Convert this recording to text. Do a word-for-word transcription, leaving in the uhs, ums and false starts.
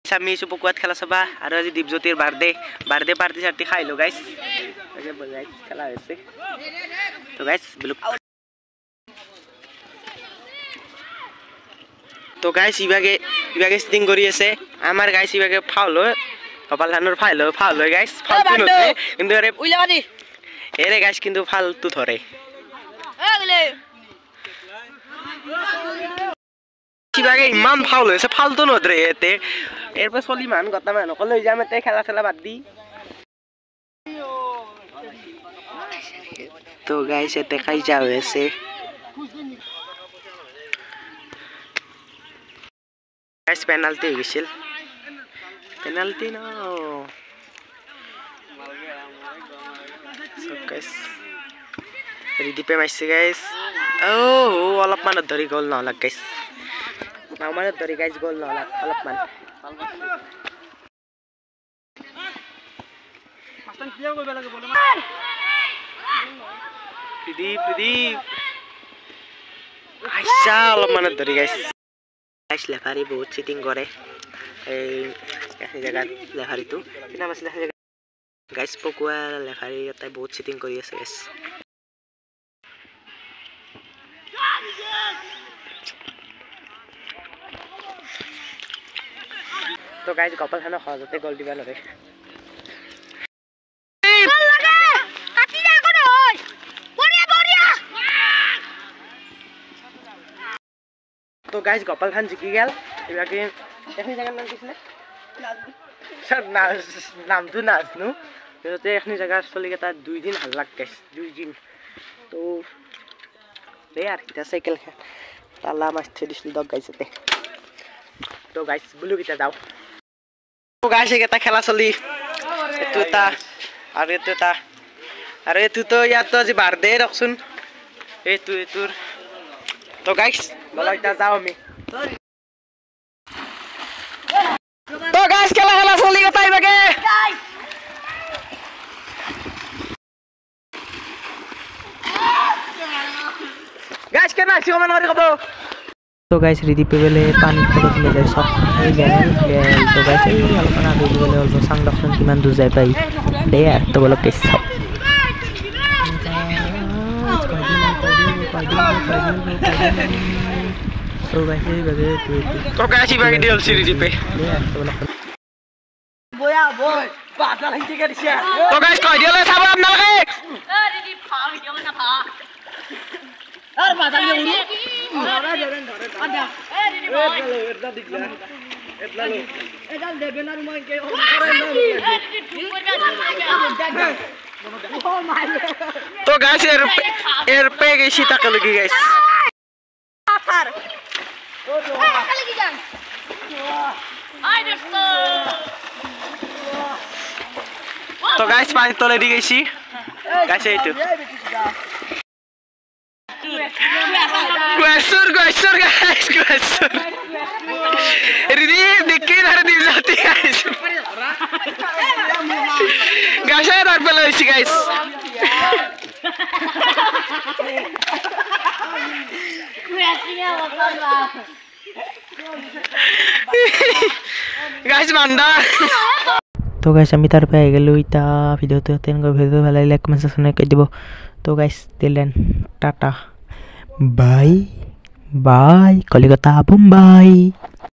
আমি চুপকুৱাত খেলা চাবা আৰু আজি দীপজ্যোতিৰ বাৰ্থডে বাৰ্থডে পাৰ্টি চাৰ্টি খাই লো গাইস আগে গাইস খেলা হৈছে তো গাইস ব্লক তো গাইস ইবাগে ইবাগে সিটিং কৰি আছে আমাৰ গাইস ইবাগে ফাউল হয় কপাল ধানৰ ফাইল হয় ফাউল হয় গাইস ফাউল নতে কিন্তু আরে উইলা বাদি এরে গাইস কিন্তু ফালতু ধরে এ গলে ইবাগে ইমান ফাউল হৈছে ফালতু নধরে এতে এরপর সলিমান গতা মান কল লই যাম এতে খেলা খেলা বাদ দি তো গাইস এতে খাই যাও এসে গাইস পেনাল্টি হয়ে গেছিল পেনাল্টি না সব গাইস রিদিপে মাইছে গাইস ও অলপ মান ধরি গোল না লাগ গাইস না মানে ধরি গাইস গোল না লাগ অলপ মান মাস্টার প্লেয়ার কইবা লাগে বলে প্রদীপ প্রদীপ আইসা অলপ মান ধরি গাইস গাইস লেফারি বহুত চিটিং করে এই এই জায়গা লেফারি তো কিনা মাসলে জায়গা গাইস পকুয়া লেফারি তাই বহুত চিটিং কৰি আছে গাইস তো গাইস কপাল খানা সহজতে গোল দিবা লৰে তো গাইস গোপাল খান জিকি গেল এবারে এখন জায়গার নাম কিছলে স্যার নাম তো নাজনু তো এখন জায়গা চলি গেটা দুই দিন হাল লাগ গাইস দুই দিন তো রে আর কিটা সাইকেল তালা মারতে দিছিল দগ গাইছতে তো গাইস ব্লু কিটা যাও তো গাইস এটা খেলা চলি এটো তা আর এটো তা আর এটো তো ইয়া তো আজি বার্থডে রাখছুন এটো এটোর তো গাইস বলা এটা যাও আমি তো গাইস খেলা খেলা চলি গতা ইবাগে গাইস কেন আসি ওমান করে কব তো গাইস রিদিপ বেলে পানি থেকে চলে যায় সব এই গেল তো গাইস এই আলোচনা দুই বেলে অল্প সংরক্ষণ কিমান দূর যায় পাই দে তো বলো কেস তো গাইস এই বাগে তো গাইস এই বাগে ডিএলসি রিদিপে বয়া বয় বাদা লাগি কে দিছে তো গাইস কই দিলে সাব আপনাকে এ রিদিপ ফা ভিডিও না ফা আর বাদা লাগি উড়ু ধরে ধরে ধরে আদা এ রিদিপ বয় এটা দিগলা এটলা লো এডাল দেবে না মই কে করে না তো গাইস এর এর পে গেছি টাকা লাগি গাইস আথার ও টাকা লাগি যান আই দোস্ত তো গাইস পানি তোলে দি গেছি গাইস এই তো গুয়াসুর গুয়াসুর গাইস গুয়াসুর রিদি দেখি না রিদি যাতে গাইস গাইস আর বলে হইছি গাইস গাইস মান্ডা তো গাইস আমি তার পেয়ে গেল ইতা ভিডিওতে তেন গো ভিডিও ভালো লাগলে কমেন্ট সেকশনে কই দিব তো গাইস দিলেন tata bye bye Calcutta Bombay.